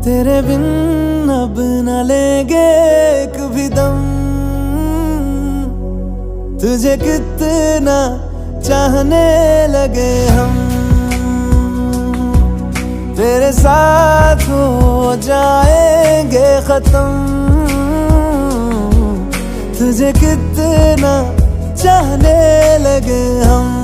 तेरे बिन अब न लेंगे एक भी दम, तुझे कितना चाहने लगे हम। तेरे साथ हो जाएंगे खत्म, तुझे कितना चाहने लगे हम।